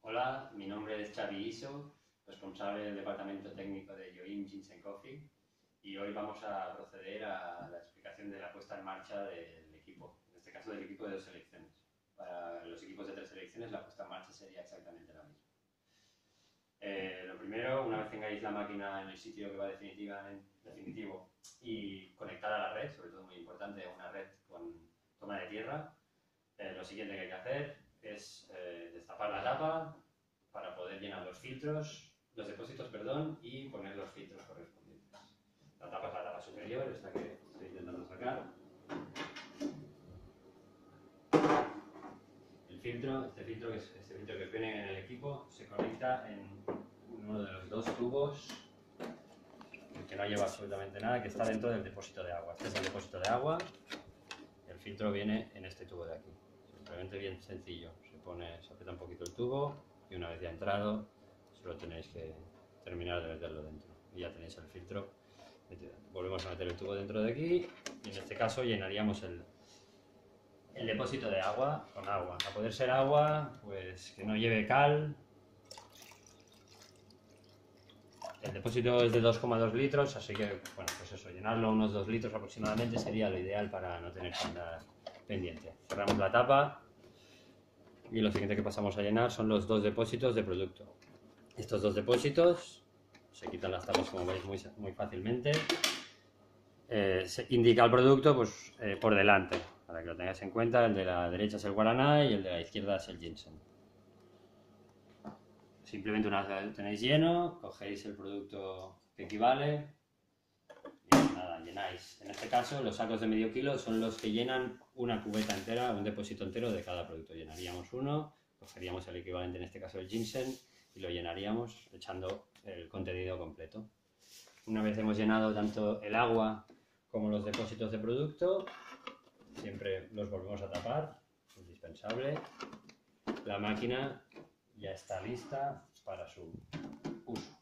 Hola, mi nombre es Xavi Iso, responsable del departamento técnico de Join Ginseng Coffee, y hoy vamos a proceder a la explicación de la puesta en marcha del equipo, en este caso del equipo de 2 selecciones. Para los equipos de 3 selecciones la puesta en marcha sería exactamente la misma. Lo primero, una vez tengáis la máquina en el sitio que va definitivo y conectada a la red, sobre todo muy importante, una red con toma de tierra, lo siguiente que hay que hacer es destapar la tapa para poder llenar los depósitos, y poner los filtros correspondientes. La tapa es la tapa superior, esta que estoy intentando sacar. Este filtro que viene en el equipo, se conecta en uno de los 2 tubos que no lleva absolutamente nada, que está dentro del depósito de agua. Este es el depósito de agua, el filtro viene en este tubo de aquí. Simplemente bien sencillo, se aprieta un poquito el tubo y una vez ya entrado, solo tenéis que terminar de meterlo dentro y ya tenéis el filtro metido. Volvemos a meter el tubo dentro de aquí y en este caso llenaríamos el depósito de agua con agua. A poder ser agua, pues que no lleve cal. El depósito es de 2,2 litros, así que, bueno, pues eso, llenarlo unos 2 litros aproximadamente sería lo ideal para no tener que andar pendiente. Cerramos la tapa y lo siguiente que pasamos a llenar son los 2 depósitos de producto. Estos 2 depósitos se quitan las tapas, como veis, muy fácilmente. Se indica el producto pues, por delante, para que lo tengáis en cuenta. El de la derecha es el guaraná y el de la izquierda es el ginseng. Simplemente una vez lo tenéis lleno, cogéis el producto que equivale y nada, llenáis. En este caso, los sacos de medio kilo son los que llenan una cubeta entera, un depósito entero de cada producto. Llenaríamos uno, cogeríamos el equivalente, en este caso el ginseng, y lo llenaríamos echando el contenido completo. Una vez hemos llenado tanto el agua como los depósitos de producto, siempre los volvemos a tapar, indispensable. La máquina ya está lista para su uso.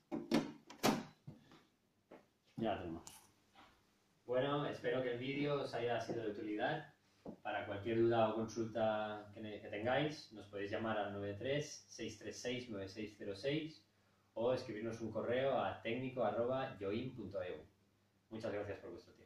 Ya la tenemos. Bueno, espero que el vídeo os haya sido de utilidad. Para cualquier duda o consulta que tengáis, nos podéis llamar al 93-636-9606 o escribirnos un correo a técnico@join.eu. Muchas gracias por vuestro tiempo.